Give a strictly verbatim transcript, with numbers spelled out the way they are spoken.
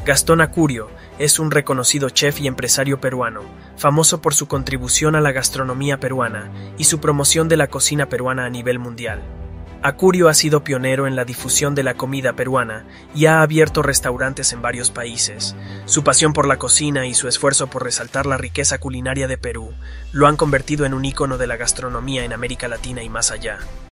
Gastón Acurio es un reconocido chef y empresario peruano, famoso por su contribución a la gastronomía peruana y su promoción de la cocina peruana a nivel mundial. Acurio ha sido pionero en la difusión de la comida peruana y ha abierto restaurantes en varios países. Su pasión por la cocina y su esfuerzo por resaltar la riqueza culinaria de Perú lo han convertido en un ícono de la gastronomía en América Latina y más allá.